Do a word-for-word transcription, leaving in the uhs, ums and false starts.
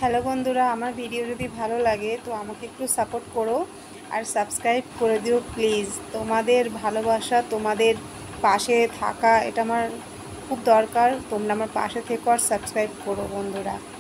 Hello বন্ধুরা, আমার video যদি ভালো লাগে তো আমাকে একটু সাপোর্ট করো আর সাবস্ক্রাইব করে দিও প্লিজ। তোমাদের ভালোবাসা, তোমাদের পাশে থাকা এটা আমার খুব দরকার। তোমরা আমার পাশে থেকো আর সাবস্ক্রাইব করো বন্ধুরা।